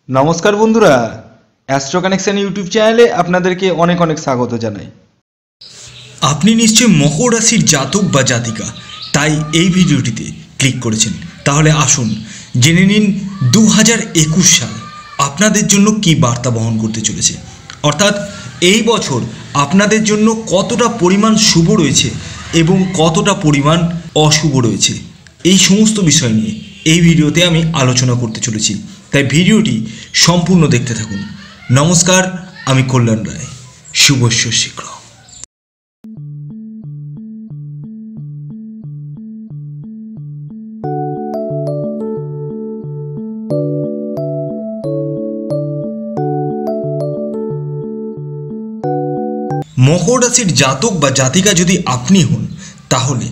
নমস্কার বন্ধুরা, astro connection YouTube চ্যানেলে আপনাদেরকে অনেক অনেক স্বাগত জানাই। আপনি নিশ্চয় মকর রাশির জাতক বা জাতিকা, তাই এই ভিডিওটিতে ক্লিক করেছেন। তাহলে আসুন জেনে নিন 2021 সাল আপনাদের জন্য কী বার্তা বহন করতে চলেছে, অর্থাৎ এই বছর আপনাদের জন্য কতটা পরিমাণ শুভ রয়েছে এবং কতটা পরিমাণ অশুভ রয়েছে, এই সমস্ত বিষয় নিয়ে এই ভিডিওতে আমি আলোচনা করতে চলেছি। তাই ভিডিওটি সম্পূর্ণ দেখতে থাকুন। নমস্কার, আমি কল্যাণ রায়। শুভস্য শীঘ্র। মকর রাশির জাতক বা জাতিকা যদি আপনি হন, তাহলে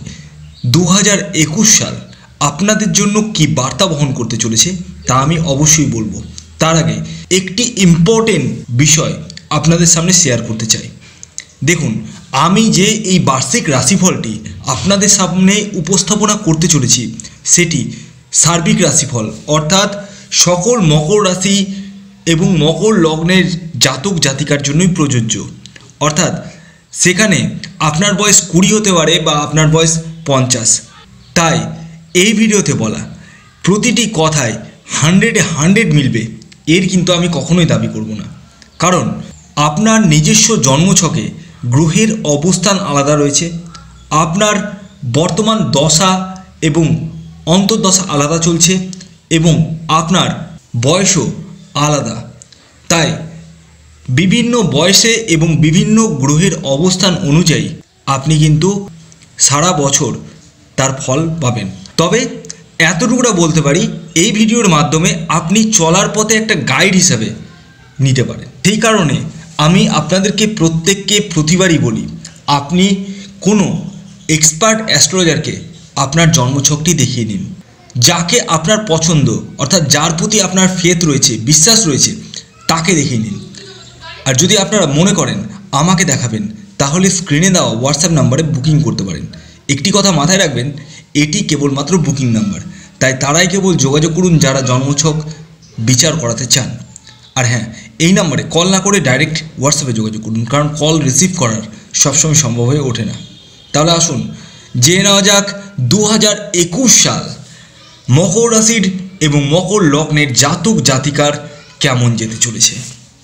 2021 সাল আপনাদের জন্য কি বার্তা বহন করতে চলেছে তা আমি অবশ্যই বলবো। তার আগে একটি ইম্পর্টেন্ট বিষয় আপনাদের সামনে শেয়ার করতে চাই। দেখুন, আমি যে এই বার্ষিক রাশিফলটি আপনাদের সামনে উপস্থাপনা করতে চলেছি সেটি সার্বিক রাশিফল, অর্থাৎ সকল মকর রাশি এবং মকর লগ্নের জাতক জাতিকার জন্যই প্রযোজ্য। অর্থাৎ সেখানে আপনার বয়স 20 হতে পারে বা আপনার বয়স 50। তাই এই ভিডিওতে বলা প্রতিটি কথায় 100 মিলবে এর কিন্তু আমি কখনোই দাবি করব না। কারণ আপনার নিজস্ব জন্মছকে গ্রহের অবস্থান আলাদা রয়েছে, আপনার বর্তমান দশা এবং অন্তর্দশা আলাদা চলছে এবং আপনার বয়সও আলাদা। তাই বিভিন্ন বয়সে এবং বিভিন্ন গ্রহের অবস্থান অনুযায়ী আপনি কিন্তু সারা বছর তার ফল পাবেন। তবে এতটুকুটা বলতে পারি, এই ভিডিওর মাধ্যমে আপনি চলার পথে একটা গাইড হিসাবে নিতে পারেন। সেই কারণে আমি আপনাদেরকে প্রত্যেককে প্রতিবারই বলি, আপনি কোনো এক্সপার্ট অ্যাস্ট্রোলজারকে আপনার জন্মছকটি দেখিয়ে নিন। যাকে আপনার পছন্দ, অর্থাৎ যার প্রতি আপনার ফেথ রয়েছে, বিশ্বাস রয়েছে, তাকে দেখিয়ে নিন। আর যদি আপনারা মনে করেন আমাকে দেখাবেন, তাহলে স্ক্রিনে দেওয়া হোয়াটসঅ্যাপ নাম্বারে বুকিং করতে পারেন। একটি কথা মাথায় রাখবেন, এটি কেবলমাত্র বুকিং নাম্বার, তাই তারাই কেবল যোগাযোগ করুন যারা জন্মছক বিচার করাতে চান। আর হ্যাঁ, এই নাম্বারে কল না করে ডাইরেক্ট হোয়াটসঅ্যাপে যোগাযোগ করুন, কারণ কল রিসিভ করার সবসময় সম্ভব হয়ে ওঠে না। তাহলে আসুন জেনে নেওয়া যাক 2021 সাল মকর রাশির এবং মকর লগ্নের জাতক জাতিকার কেমন যেতে চলেছে।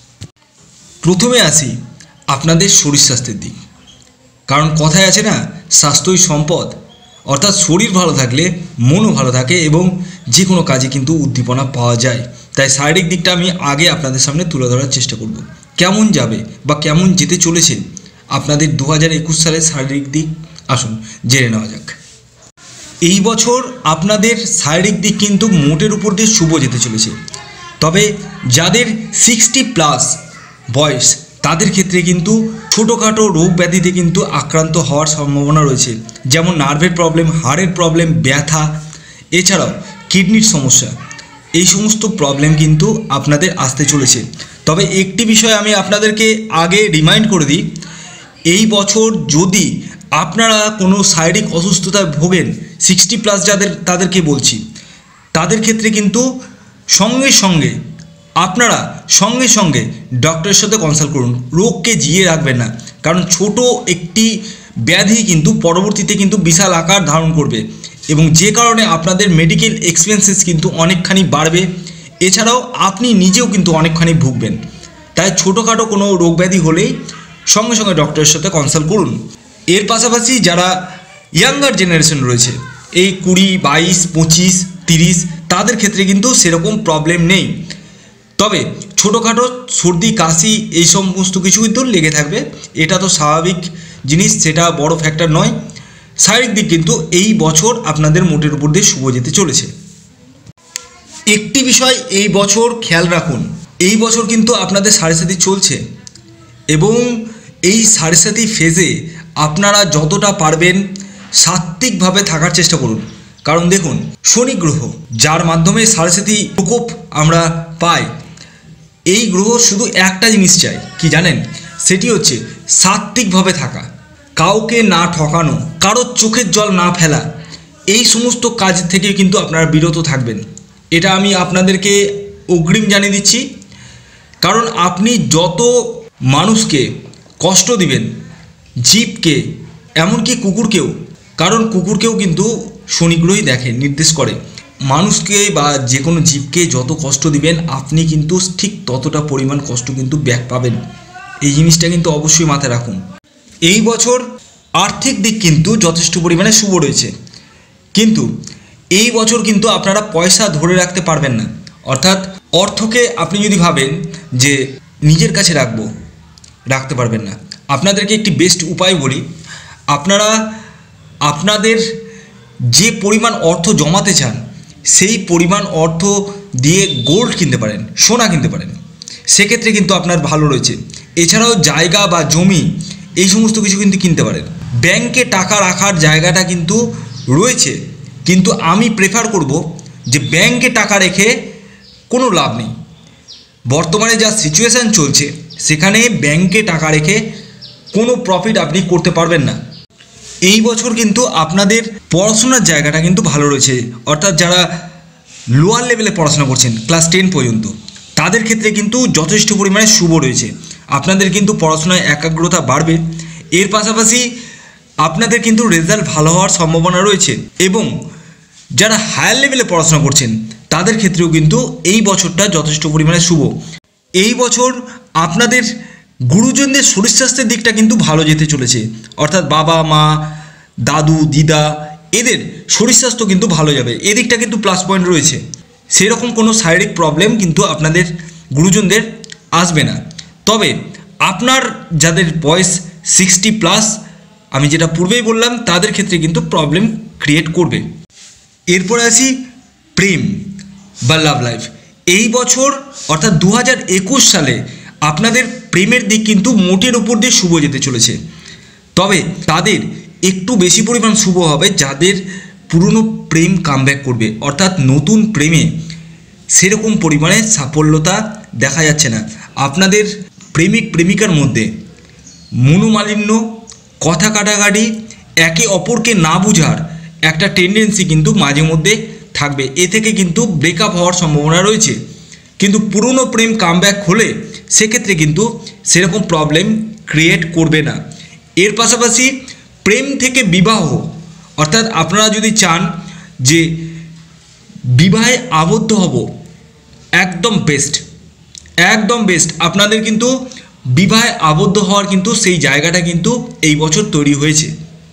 প্রথমে আসি আপনাদের শরীর স্বাস্থ্যের দিক। কারণ কথায় আছে না, স্বাস্থ্যই সম্পদ, অর্থাৎ শরীর ভালো থাকলে মনও ভালো থাকে এবং যে কোনো কাজে কিন্তু উদ্দীপনা পাওয়া যায়। তাই শারীরিক দিকটা আমি আগে আপনাদের সামনে তুলে ধরার চেষ্টা করব। কেমন যাবে বা কেমন যেতে চলেছে আপনাদের 2021 সালের শারীরিক দিক, আসুন জেনে নেওয়া যাক। এই বছর আপনাদের শারীরিক দিক কিন্তু মোটের উপর দিয়ে শুভ যেতে চলেছে। তবে যাদের 60+ বয়স, তাদের ক্ষেত্রে কিন্তু ছোটোখাটো রোগ ব্যাধিতে কিন্তু আক্রান্ত হওয়ার সম্ভাবনা রয়েছে, যেমন নার্ভের প্রবলেম, হাড়ের প্রবলেম, ব্যথা, এছাড়াও কিডনির সমস্যা। এই সমস্ত প্রবলেম কিন্তু আপনাদের আসতে চলেছে। তবে একটি বিষয় আমি আপনাদেরকে আগে রিমাইন্ড করে দিই, এই বছর যদি আপনারা কোনো শারীরিক অসুস্থতায় ভোগেন, 60+ যাদের, তাদেরকে বলছি, তাদের ক্ষেত্রে কিন্তু আপনারা সঙ্গে সঙ্গে ডক্টরের সাথে কনসাল্ট করুন। রোগকে জিয়ে রাখবেন না, কারণ ছোট একটি ব্যাধি কিন্তু পরবর্তীতে কিন্তু বিশাল আকার ধারণ করবে এবং যে কারণে আপনাদের মেডিকেল এক্সপেন্সেস কিন্তু অনেকখানি বাড়বে। এছাড়াও আপনি নিজেও কিন্তু অনেকখানি ভুগবেন। তাই ছোটোখাটো কোনো রোগ ব্যাধি হলেই সঙ্গে সঙ্গে ডক্টরের সাথে কনসাল্ট করুন। এর পাশাপাশি যারা ইয়াঙ্গার জেনারেশন রয়েছে, এই 20, 22, 25, 30, তাদের ক্ষেত্রে কিন্তু সেরকম প্রবলেম নেই। তবে ছোটোখাটো সর্দি কাশি এই সমস্ত কিছু কিন্তু লেগে থাকবে, এটা তো স্বাভাবিক জিনিস, সেটা বড় ফ্যাক্টর নয়। শারীরিক দিক কিন্তু এই বছর আপনাদের মোটের উপর দিয়ে শুভ যেতে চলেছে। একটি বিষয় এই বছর খেয়াল রাখুন, এই বছর কিন্তু আপনাদের সাড়ে চলছে এবং এই সাড়ে ফেজে আপনারা যতটা পারবেন সাত্ত্বিকভাবে থাকার চেষ্টা করুন। কারণ দেখুন, শনি গ্রহ, যার মাধ্যমে সাড়ে প্রকোপ আমরা পাই, এই গ্রহ শুধু একটা জিনিস চাই, কি জানেন? সেটি হচ্ছে সাত্ত্বিকভাবে থাকা, কাউকে না ঠকানো, কারোর চোখের জল না ফেলা, এই সমস্ত কাজ থেকে কিন্তু আপনারা বিরত থাকবেন। এটা আমি আপনাদেরকে অগ্রিম জানিয়ে দিচ্ছি। কারণ আপনি যত মানুষকে কষ্ট দিবেন, জীবকে, এমনকি কুকুরকেও, কারণ কুকুরকেও কিন্তু শনি গ্রহই দেখে, নির্দেশ করে, মানুষকে বা যে কোনো জীবকে যত কষ্ট দিবেন আপনি কিন্তু ঠিক ততটা পরিমাণ কষ্ট কিন্তু ব্যাক পাবেন। এই জিনিসটা কিন্তু অবশ্যই মাথায় রাখুন। এই বছর আর্থিক দিক কিন্তু যথেষ্ট পরিমাণে শুভ রয়েছে, কিন্তু এই বছর কিন্তু আপনারা পয়সা ধরে রাখতে পারবেন না। অর্থাৎ অর্থকে আপনি যদি ভাবেন যে নিজের কাছে রাখতে পারবেন না। আপনাদেরকে একটি বেস্ট উপায় বলি, আপনারা আপনাদের যে পরিমাণ অর্থ জমাতে চান সেই পরিমাণ অর্থ দিয়ে গোল্ড কিনতে পারেন, সোনা কিনতে পারেন, সেক্ষেত্রে কিন্তু আপনার ভালো রয়েছে। এছাড়াও জায়গা বা জমি এই সমস্ত কিছু কিন্তু কিনতে পারেন। ব্যাংকে টাকা রাখার জায়গাটা কিন্তু রয়েছে, কিন্তু আমি প্রেফার করব যে ব্যাংকে টাকা রেখে কোনো লাভ নেই। বর্তমানে যা সিচুয়েশান চলছে সেখানে ব্যাংকে টাকা রেখে কোনো প্রফিট আপনি করতে পারবেন না। এই বছর কিন্তু আপনাদের পড়াশোনার জায়গাটা কিন্তু ভালো রয়েছে। অর্থাৎ যারা লোয়ার লেভেলে পড়াশোনা করছেন ক্লাস 10 পর্যন্ত, তাদের ক্ষেত্রে কিন্তু যথেষ্ট পরিমাণে শুভ রয়েছে। আপনাদের কিন্তু পড়াশোনায় একাগ্রতা বাড়বে। এর পাশাপাশি আপনাদের কিন্তু রেজাল্ট ভালো হওয়ার সম্ভাবনা রয়েছে। এবং যারা হায়ার লেভেলে পড়াশোনা করছেন তাদের ক্ষেত্রেও কিন্তু এই বছরটা যথেষ্ট পরিমাণে শুভ। এই বছর আপনাদের গুরুজনদের শরীর স্বাস্থ্যের দিকটা কিন্তু ভালো যেতে চলেছে। অর্থাৎ বাবা মা, দাদু, দিদা, এদের শরীর স্বাস্থ্য কিন্তু ভালো যাবে, এদিকটা কিন্তু প্লাস পয়েন্ট রয়েছে। সেরকম কোনো শারীরিক প্রবলেম কিন্তু আপনাদের গুরুজনদের আসবে না। তবে আপনার যাদের বয়স 60+, আমি যেটা পূর্বেই বললাম, তাদের ক্ষেত্রে কিন্তু প্রবলেম ক্রিয়েট করবে। এরপরে আসি প্রেম বা লাভ লাইফ। এই বছর অর্থাৎ 2021 সালে আপনাদের প্রেমের দিক কিন্তু মোটের উপর দিয়ে শুভ যেতে চলেছে। তবে তাদের একটু বেশি পরিমাণ শুভ হবে যাদের পুরনো প্রেম কামব্যাক করবে। অর্থাৎ নতুন প্রেমে সেরকম পরিমাণে সাফল্যতা দেখা যাচ্ছে না। আপনাদের প্রেমিক প্রেমিকার মধ্যে মনোমালিন্য, কথা কাটাকাটি, একে অপরকে না বোঝার একটা টেন্ডেন্সি কিন্তু মাঝে মধ্যে থাকবে। এ থেকে কিন্তু ব্রেকআপ হওয়ার সম্ভাবনা রয়েছে। কিন্তু পুরনো প্রেম কামব্যাক হলে সেক্ষেত্রে কিন্তু সেরকম প্রবলেম ক্রিয়েট করবে না। এর পাশাপাশি প্রেম থেকে বিবাহ, অর্থাৎ আপনারা যদি চান যে বিবাহে আবদ্ধ হব, একদম বেস্ট, একদম বেস্ট। আপনাদের কিন্তু বিবাহে আবদ্ধ হওয়ার কিন্তু সেই জায়গাটা কিন্তু এই বছর তৈরি হয়েছে।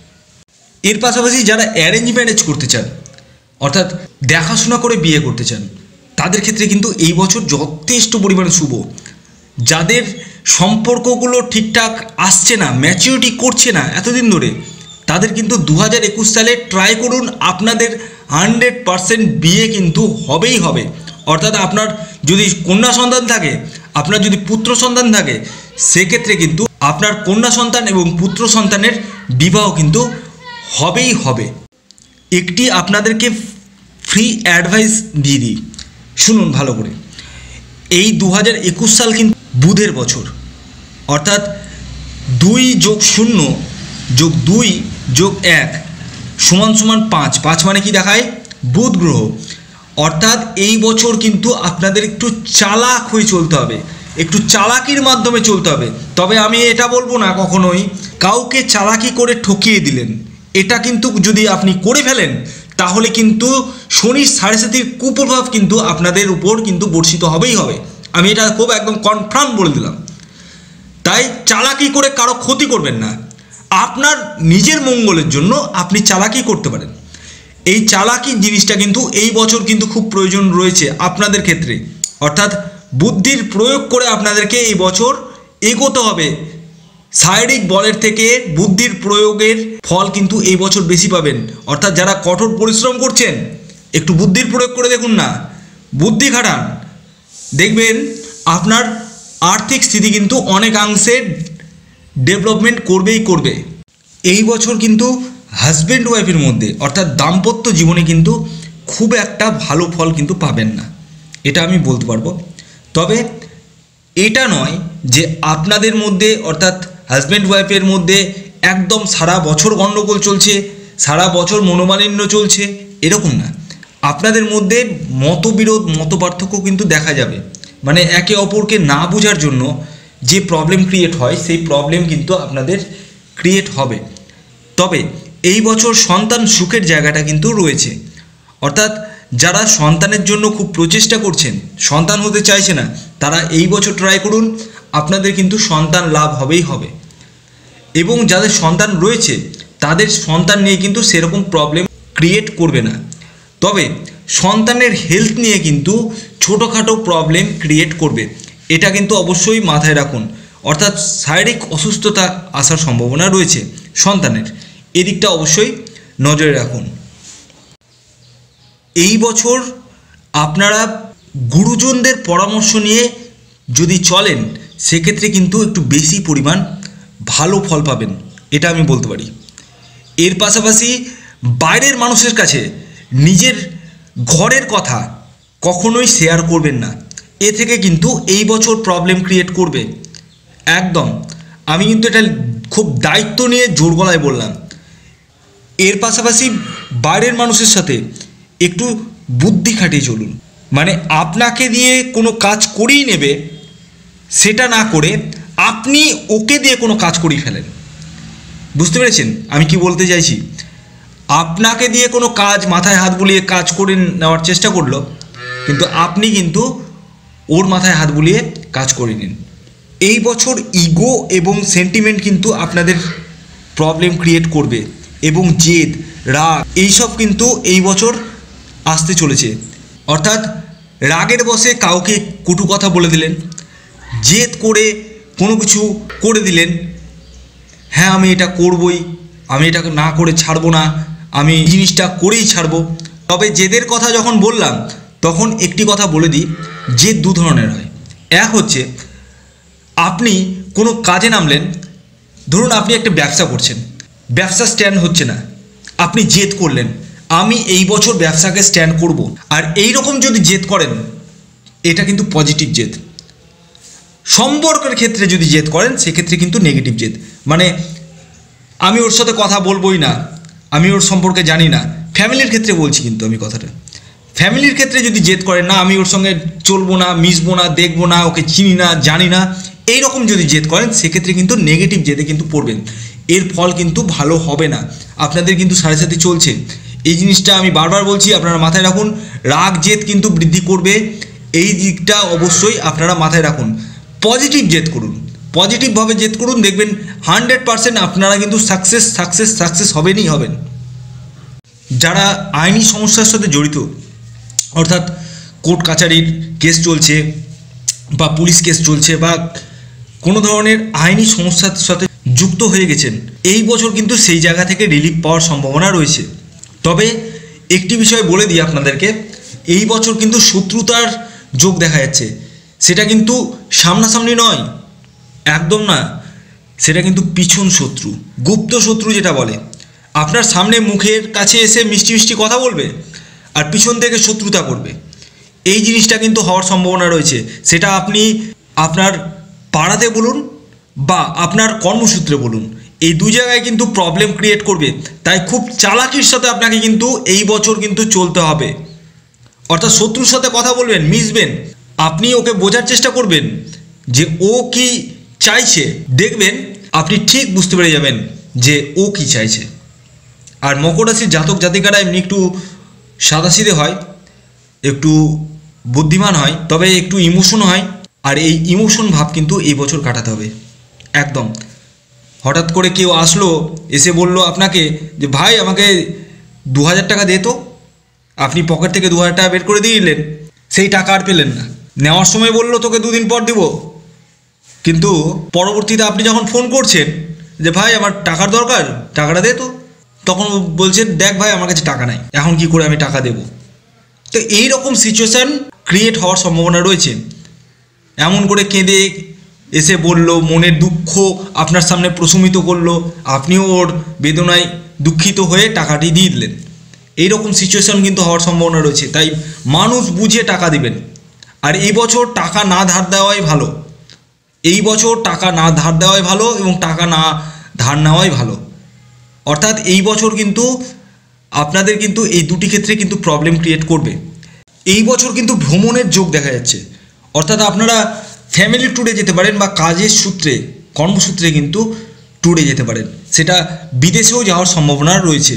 এর পাশাপাশি যারা অ্যারেঞ্জ ম্যারেজ করতে চান, অর্থাৎ দেখাশোনা করে বিয়ে করতে চান, তাদের ক্ষেত্রে কিন্তু এই বছর যথেষ্ট পরিমাণে শুভ। যাদের সম্পর্কগুলো ঠিকঠাক আসছে না, ম্যাচিউরিটি করছে না এতদিন ধরে, তাদের কিন্তু 2021 সালে ট্রাই করুন, আপনাদের 100% বিয়ে কিন্তু হবেই হবে। অর্থাৎ আপনার যদি কন্যা সন্তান থাকে, আপনার যদি পুত্র সন্তান থাকে, সেক্ষেত্রে কিন্তু আপনার কন্যা সন্তান এবং পুত্র সন্তানের বিবাহ কিন্তু হবেই হবে। একটি আপনাদেরকে ফ্রি অ্যাডভাইস দিয়ে দিই, শুনুন ভালো করে। এই 2021 সাল কিন্তু বুধের বছর, অর্থাৎ 2+0+2+1 = 5। 5 মানে কি দেখায়? বুধ গ্রহ। অর্থাৎ এই বছর কিন্তু আপনাদের একটু চালাক হয়ে চলতে হবে, একটু চালাকির মাধ্যমে চলতে হবে। তবে আমি এটা বলবো না কখনোই কাউকে চালাকি করে ঠকিয়ে দিলেন। এটা কিন্তু যদি আপনি করে ফেলেন তাহলে কিন্তু শনির 7.5 কুপ্রভাব কিন্তু আপনাদের উপর কিন্তু বর্ষিত হবেই হবে। আমি এটা খুব একদম কনফার্ম বলে দিলাম। তাই চালাকি করে কারো ক্ষতি করবেন না। আপনার নিজের মঙ্গলের জন্য আপনি চালাকি করতে পারেন। এই চালাকি জিনিসটা কিন্তু এই বছর কিন্তু খুব প্রয়োজন রয়েছে আপনাদের ক্ষেত্রে। অর্থাৎ বুদ্ধির প্রয়োগ করে আপনাদেরকে এই বছর এগোতে হবে। শারীরিক বলের থেকে বুদ্ধির প্রয়োগের ফল কিন্তু এই বছর বেশি পাবেন। অর্থাৎ যারা কঠোর পরিশ্রম করছেন, একটু বুদ্ধির প্রয়োগ করে দেখুন না, বুদ্ধি খাটান, দেখবেন আপনার আর্থিক স্থিতি কিন্তু অনেকাংশে ডেভেলপমেন্ট করবেই করবে। এই বছর কিন্তু হাজব্যান্ড ওয়াইফের মধ্যে, অর্থাৎ দাম্পত্য জীবনে কিন্তু খুব একটা ভালো ফল কিন্তু পাবেন না, এটা আমি বলতে পারবো। তবে এটা নয় যে আপনাদের মধ্যে, অর্থাৎ হাজব্যান্ড ওয়াইফের মধ্যে একদম সারা বছর গণ্ডগোল চলছে, সারা বছর মনোমালিন্য চলছে, এরকম না। আপনাদের মধ্যে মতবিরোধ মতপার্থক্য কিন্তু দেখা যাবে, মানে একে অপরকে না বোঝার জন্য যে প্রবলেম ক্রিয়েট হয় সেই প্রবলেম কিন্তু আপনাদের ক্রিয়েট হবে। তবে এই বছর সন্তান সুখের জায়গাটা কিন্তু রয়েছে, অর্থাৎ যারা সন্তানের জন্য খুব প্রচেষ্টা করছেন, সন্তান হতে চাইছে না, তারা এই বছর ট্রাই করুন, আপনাদের কিন্তু সন্তান লাভ হবেই হবে। এবং যাদের সন্তান রয়েছে তাদের সন্তান নিয়ে কিন্তু সেরকম প্রবলেম ক্রিয়েট করবে না। তবে সন্তানের হেলথ নিয়ে কিন্তু ছোটোখাটো প্রবলেম ক্রিয়েট করবে, এটা কিন্তু অবশ্যই মাথায় রাখুন। অর্থাৎ শারীরিক অসুস্থতা আসার সম্ভাবনা রয়েছে সন্তানের, এদিকটা অবশ্যই নজরে রাখুন। এই বছর আপনারা গুরুজনদের পরামর্শ নিয়ে যদি চলেন সেক্ষেত্রে কিন্তু একটু বেশি পরিমাণ ভালো ফল পাবেন, এটা আমি বলতে পারি। এর পাশাপাশি বাইরের মানুষের কাছে নিজের ঘরের কথা কখনোই শেয়ার করবেন না, এ থেকে কিন্তু এই বছর প্রবলেম ক্রিয়েট করবে একদম। আমি কিন্তু এটা খুব দায়িত্ব নিয়ে জোর গলায় বললাম। এর পাশাপাশি বাইরের মানুষের সাথে একটু বুদ্ধি খাটিয়ে চলুন, মানে আপনাকে দিয়ে কোনো কাজ করিয়ে নেবে সেটা না করে আপনি ওকে দিয়ে কোনো কাজ করিয়ে ফেলেন। বুঝতে পেরেছেন আমি কি বলতে চাইছি? আপনাকে দিয়ে কোনো কাজ মাথায় হাত বুলিয়ে কাজ করে নেওয়ার চেষ্টা করলো, কিন্তু আপনি কিন্তু ওর মাথায় হাত বুলিয়ে কাজ করে নিন। এই বছর ইগো এবং সেন্টিমেন্ট কিন্তু আপনাদের প্রবলেম ক্রিয়েট করবে, এবং জেদ রাগ এইসব কিন্তু এই বছর আসতে চলেছে। অর্থাৎ রাগের বশে কাউকে কটু কথা বলে দিলেন, জেদ করে কোনো কিছু করে দিলেন, হ্যাঁ আমি এটা করবই, আমি এটা না করে ছাড়বো না, আমি জিনিসটা করেই ছাড়বো। তবে জেদের কথা যখন বললাম তখন একটি কথা বলে দিই, জেদ দু ধরনের হয়। এক হচ্ছে আপনি কোনো কাজে নামলেন, ধরুন আপনি একটা ব্যবসা করছেন, ব্যবসা স্ট্যান্ড হচ্ছে না, আপনি জেদ করলেন আমি এই বছর ব্যবসাকে স্ট্যান্ড করব, আর এই রকম যদি জেদ করেন এটা কিন্তু পজিটিভ জেদ। সম্পর্কের ক্ষেত্রে যদি জেদ করেন সেক্ষেত্রে কিন্তু নেগেটিভ জেদ, মানে আমি ওর সাথে কথা বলবোই না, আমি ওর সম্পর্কে জানি না। ফ্যামিলির ক্ষেত্রে বলছি কিন্তু আমি কথাটা, ফ্যামিলির ক্ষেত্রে যদি জেদ করেন না আমি ওর সঙ্গে চলবো না, মিশবো না, দেখবো না, ওকে চিনি না, জানি না, এই রকম যদি জেদ করেন সেক্ষেত্রে কিন্তু নেগেটিভ জেদে কিন্তু পড়বেন, এর ফল কিন্তু ভালো হবে না। আপনাদের কিন্তু সাড়ে সাথে চলছে, এই জিনিসটা আমি বারবার বলছি, আপনারা মাথায় রাখুন। রাগ জেদ কিন্তু বৃদ্ধি করবে, এই দিকটা অবশ্যই আপনারা মাথায় রাখুন। পজিটিভ জেদ করুন, পজিটিভভাবে জেদ করুন, দেখবেন 100% আপনারা কিন্তু সাকসেস হবেনই হবেন। যারা আইনি সমস্যার সাথে জড়িত, অর্থাৎ কোর্ট কাছারির কেস চলছে বা পুলিশ কেস চলছে বা কোনো ধরনের আইনি সমস্যার সাথে যুক্ত হয়ে গেছেন, এই বছর কিন্তু সেই জায়গা থেকে রিলিফ পাওয়ার সম্ভাবনা রয়েছে। তবে একটি বিষয় বলে দিই আপনাদেরকে, এই বছর কিন্তু শত্রুতার যোগ দেখা যাচ্ছে, সেটা কিন্তু সামনাসামনি নয়, একদম না, সেটা কিন্তু পিছন শত্রু, গুপ্ত শত্রু যেটা বলে। আপনার সামনে মুখের কাছে এসে মিষ্টি মিষ্টি কথা বলবে আর পিছন থেকে শত্রুতা করবে, এই জিনিসটা কিন্তু হওয়ার সম্ভাবনা রয়েছে। সেটা আপনি আপনার পাড়াতে বলুন বা আপনার কর্মসূত্রে বলুন, এই দু জায়গায় কিন্তু প্রবলেম ক্রিয়েট করবে। তাই খুব চালাকির সাথে আপনাকে কিন্তু এই বছর কিন্তু চলতে হবে। অর্থাৎ শত্রুর সাথে কথা বলবেন, মিশবেন, আপনি ওকে বোঝার চেষ্টা করবেন যে ও কি চাইছে, দেখবেন আপনি ঠিক বুঝতে পেরে যাবেন যে ও কি চাইছে। আর মকর রাশির জাতক জাতিকারা এমনি একটু সাদাসিধে হয়, একটু বুদ্ধিমান হয়, তবে একটু ইমোশন হয়, আর এই ইমোশন ভাব কিন্তু এই বছর কাটাতে হবে একদম। হঠাৎ করে কেউ আসলো, এসে বলল আপনাকে যে ভাই আমাকে 2000 টাকা দে তো, আপনি পকেট থেকে 2000 টাকা বের করে দিয়ে দিলেন, সেই টাকা আর পেলেন না। নেওয়ার সময় বললো তোকে 2 দিন পর দিব, কিন্তু পরবর্তীতে আপনি যখন ফোন করছেন যে ভাই আমার টাকার দরকার, টাকাটা দে তো, তখন বলছেন দেখ ভাই আমার কাছে টাকা নাই, এখন কি করে আমি টাকা দেব। তো এই রকম সিচুয়েশান ক্রিয়েট হওয়ার সম্ভাবনা রয়েছে। এমন করে কেঁদে এসে বলল, মনের দুঃখ আপনার সামনে প্রশমিত করলো, আপনিও ওর বেদনায় দুঃখিত হয়ে টাকাটি দিয়ে দিলেন, এইরকম সিচুয়েশান কিন্তু হওয়ার সম্ভাবনা রয়েছে। তাই মানুষ বুঝে টাকা দিবেন। আর এই বছর টাকা না ধার দেওয়াই ভালো, এই বছর টাকা না ধার দেওয়াই ভালো এবং টাকা না ধার নেওয়াই ভালো। অর্থাৎ এই বছর কিন্তু আপনাদের কিন্তু এই দুটি ক্ষেত্রে কিন্তু প্রবলেম ক্রিয়েট করবে। এই বছর কিন্তু ভ্রমণের যোগ দেখা যাচ্ছে, অর্থাৎ আপনারা ফ্যামিলি ট্যুরে যেতে পারেন বা কাজের সূত্রে কর্মসূত্রে কিন্তু ট্যুরে যেতে পারেন, সেটা বিদেশেও যাওয়ার সম্ভাবনা রয়েছে।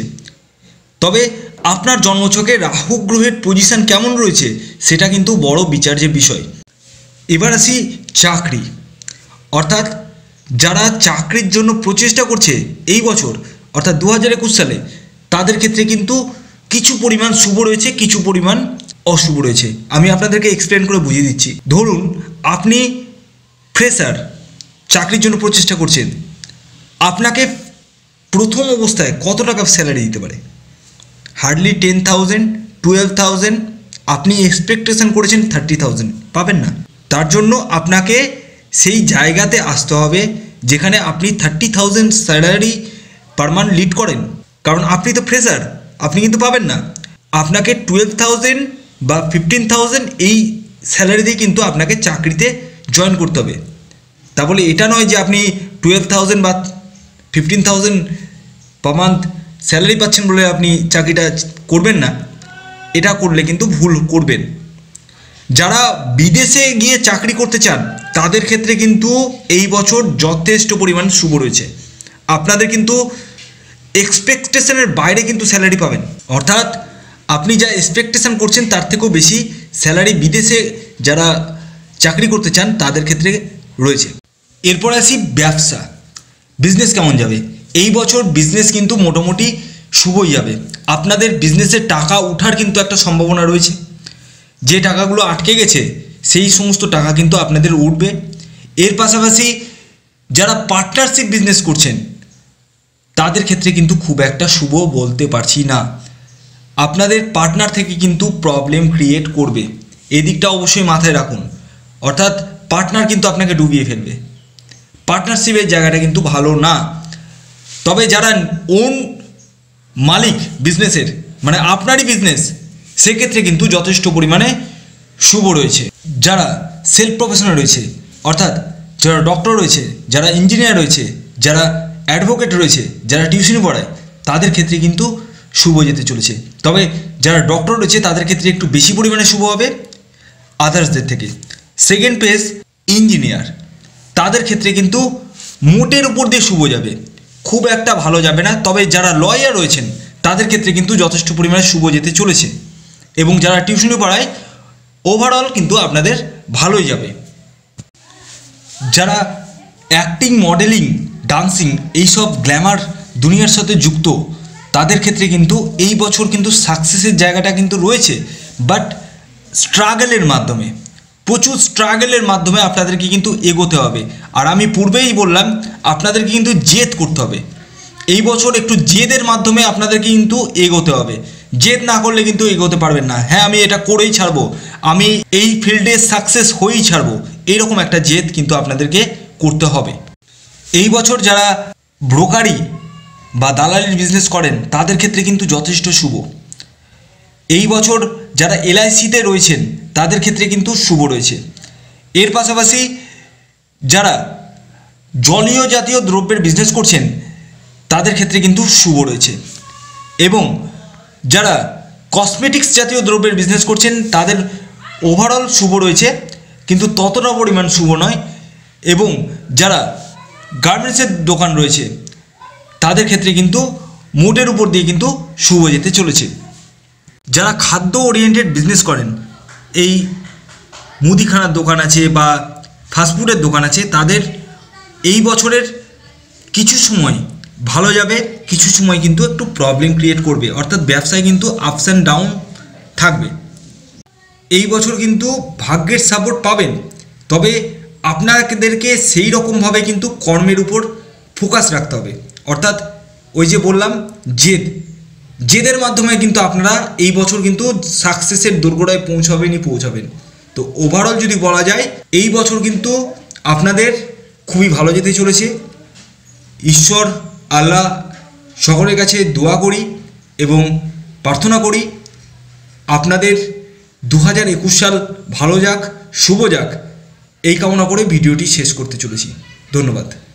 তবে আপনার জন্মছকে রাহু গ্রহের পজিশন কেমন রয়েছে সেটা কিন্তু বড় বিচার্যের বিষয়। এবার আসি চাকরি, অর্থাৎ যারা চাকরির জন্য প্রচেষ্টা করছে এই বছর অর্থাৎ 2021 সালে, তাদের ক্ষেত্রে কিন্তু কিছু পরিমাণ শুভ রয়েছে, কিছু পরিমাণ অশুভ রয়েছে। আমি আপনাদেরকে এক্সপ্লেন করে বুঝিয়ে দিচ্ছি। ধরুন আপনি ফ্রেশার, চাকরির জন্য প্রচেষ্টা করছেন, আপনাকে প্রথম অবস্থায় কত টাকা স্যালারি দিতে পারে? হার্ডলি 10,000, 12,000। আপনি এক্সপেকটেশন করেছেন 30,000, পাবেন না। তার জন্য আপনাকে সেই জায়গাতে আসতে হবে যেখানে আপনি 30,000 স্যালারি পার মান্থ লিড করেন, কারণ আপনি তো ফ্রেশার, আপনি কিন্তু পাবেন না। আপনাকে 12,000 বা 15,000 এই স্যালারি দিয়ে কিন্তু আপনাকে চাকরিতে জয়েন করতে হবে। তা বলে এটা নয় যে আপনি 12,000 বা 15,000 পার মান্থ স্যালারি পাচ্ছেন বলে আপনি চাকরিটা করবেন না, এটা করলে কিন্তু ভুল করবেন। যারা বিদেশে গিয়ে চাকরি করতে চান তাদের ক্ষেত্রে কিন্তু এই বছর যথেষ্ট পরিমাণ শুভ রয়েছে। আপনাদের কিন্তু এক্সপেকটেশনের বাইরে কিন্তু স্যালারি পাবেন, অর্থাৎ আপনি যা এক্সপেকটেশন করছেন তার থেকেও বেশি স্যালারি বিদেশে যারা চাকরি করতে চান তাদের ক্ষেত্রে রয়েছে। এরপর আসি ব্যবসা, বিজনেস কেমন যাবে? এই বছর বিজনেস কিন্তু মোটামুটি শুভই যাবে। আপনাদের বিজনেসের টাকা ওঠার কিন্তু একটা সম্ভাবনা রয়েছে। যে টাকাগুলো আটকে গেছে সেই সমস্ত টাকা কিন্তু আপনাদের উঠবে। এর পাশাপাশি যারা পার্টনারশিপ বিজনেস করছেন তাদের ক্ষেত্রে কিন্তু খুব একটা শুভ বলতে পারছি না। আপনাদের পার্টনার থেকে কিন্তু প্রবলেম ক্রিয়েট করবে, এদিকটা অবশ্যই মাথায় রাখুন। অর্থাৎ পার্টনার কিন্তু আপনাকে ডুবিয়ে ফেলবে। পার্টনারশিপের জায়গাটা কিন্তু ভালো না। তবে যারা ওন মালিক বিজনেসের, মানে আপনারই বিজনেস, সেক্ষেত্রে কিন্তু যথেষ্ট পরিমাণে শুভ রয়েছে। যারা সেলফ প্রফেশনাল রয়েছে, অর্থাৎ যারা ডক্টর রয়েছে, যারা ইঞ্জিনিয়ার রয়েছে, যারা অ্যাডভোকেট রয়েছে, যারা টিউশনি পড়ায়, তাদের ক্ষেত্রে কিন্তু শুভ যেতে চলেছে। তবে যারা ডক্টর রয়েছে তাদের ক্ষেত্রে একটু বেশি পরিমাণে শুভ হবে আদার্সদের থেকে। সেকেন্ড পেজ ইঞ্জিনিয়ার, তাদের ক্ষেত্রে কিন্তু মোটের উপর দিয়ে শুভ যাবে, খুব একটা ভালো যাবে না। তবে যারা লয়ার রয়েছেন তাদের ক্ষেত্রে কিন্তু যথেষ্ট পরিমাণে শুভ যেতে চলেছে। এবং যারা টিউশনি পড়ায় ওভারঅল কিন্তু আপনাদের ভালোই যাবে। যারা অ্যাক্টিং, মডেলিং, ডান্সিং এইসব গ্ল্যামার দুনিয়ার সাথে যুক্ত, তাদের ক্ষেত্রে কিন্তু এই বছর কিন্তু সাকসেসের জায়গাটা কিন্তু রয়েছে, বাট স্ট্রাগলের মাধ্যমে, প্রচুর স্ট্রাগলের মাধ্যমে আপনাদেরকে কিন্তু এগোতে হবে। আর আমি পূর্বেই বললাম আপনাদেরকে কিন্তু জেদ করতে হবে। এই বছর একটু জেদের মাধ্যমে আপনাদেরকে কিন্তু এগোতে হবে। জেদ না করলে কিন্তু এগোতে পারবেন না। হ্যাঁ, আমি এটা করেই ছাড়বো, আমি এই ফিল্ডে সাকসেস হয়েই ছাড়বো, এইরকম একটা জেদ কিন্তু আপনাদেরকে করতে হবে। এই বছর যারা ব্রোকারি বা দালালির বিজনেস করেন তাদের ক্ষেত্রে কিন্তু যথেষ্ট শুভ। এই বছর যারা LICতে রয়েছেন তাদের ক্ষেত্রে কিন্তু শুভ রয়েছে। এর পাশাপাশি যারা জলীয় জাতীয় দ্রব্যের বিজনেস করছেন তাদের ক্ষেত্রে কিন্তু শুভ রয়েছে। এবং যারা কসমেটিক্স জাতীয় দ্রব্যের বিজনেস করছেন তাদের ওভারঅল শুভ রয়েছে, কিন্তু ততটা পরিমাণ শুভ নয়। এবং যারা গার্মেন্টসের দোকান রয়েছে তাদের ক্ষেত্রে কিন্তু মোটের উপর দিয়ে কিন্তু শুভ যেতে চলেছে। যারা খাদ্য ওরিয়েন্টেড বিজনেস করেন, এই মুদিখানার দোকান আছে বা ফাস্টফুডের দোকান আছে, তাদের এই বছরের কিছু সময় ভালো যাবে, কিছু সময় কিন্তু একটু প্রবলেম ক্রিয়েট করবে। অর্থাৎ ব্যবসায় কিন্তু আপস অ্যান্ড ডাউন থাকবে। এই বছর কিন্তু ভাগ্যের সাপোর্ট পাবেন, তবে আপনাদেরকে সেই রকমভাবে কিন্তু কর্মের উপর ফোকাস রাখতে হবে। অর্থাৎ ওই যে বললাম জেদের মাধ্যমে কিন্তু আপনারা এই বছর কিন্তু সাকসেসের দোরগোড়ায় পৌঁছাবেন। তো ওভারঅল যদি বলা যায় এই বছর কিন্তু আপনাদের খুবই ভালো যেতে চলেছে। ঈশ্বর আল্লাহ সকলের কাছে দোয়া করি এবং প্রার্থনা করি আপনাদের 2021 সাল ভালো যাক, শুভ যাক, এই কামনা করে ভিডিওটি শেষ করতে চলেছি। ধন্যবাদ।